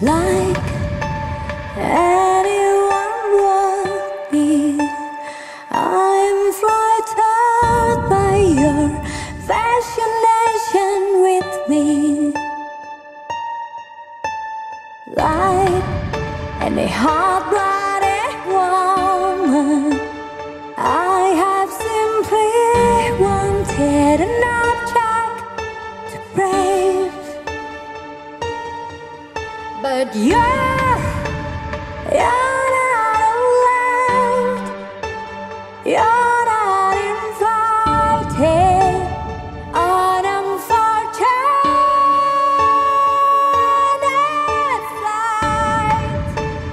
like anyone would be. I'm frightened by your fascination with me. Like any hot-blooded woman, I have simply wanted an object to praise. But you're not allowed. You're not invited. Unfortunate flight.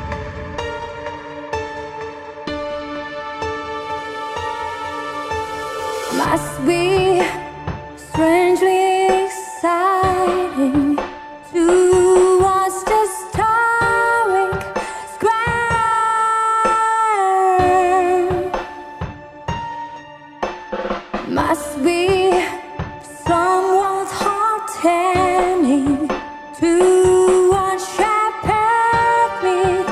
Must be strangely exciting to watch the starring square. Must be somewhat heartening to watch shepherd meet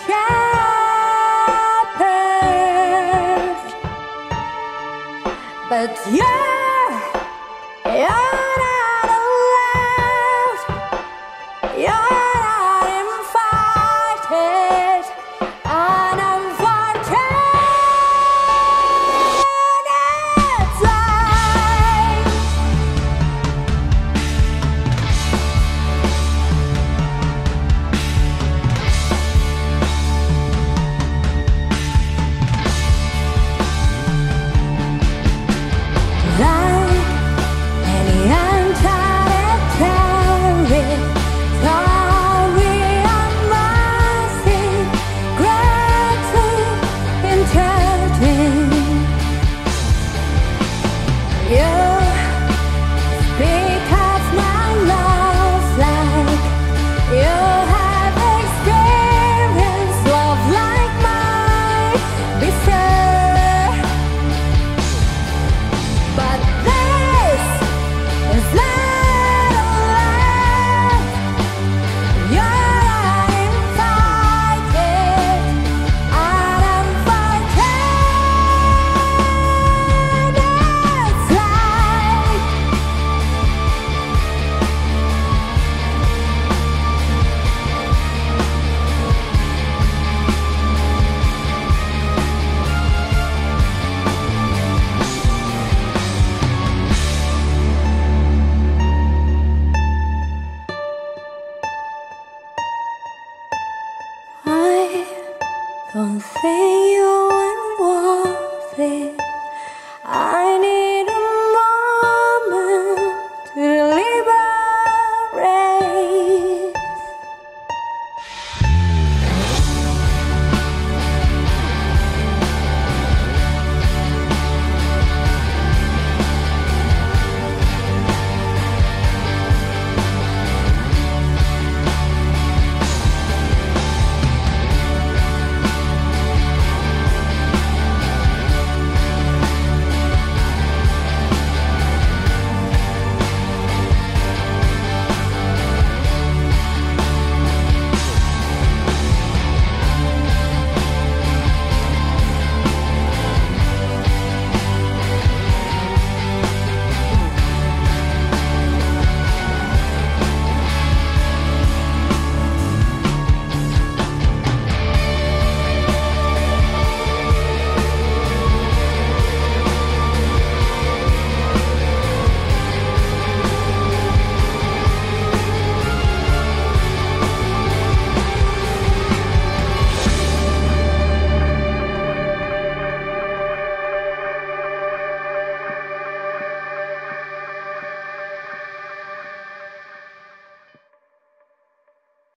shepherd. But you're not allowed. You're not invited. Unfortunate flight. Like any uncharted territory, unmasked, greatly interesting. You speak of my love like you have experienced love like mine before. But this is not allowed. You're uninvited. Unfortunate flight. I don't think you would want it. I need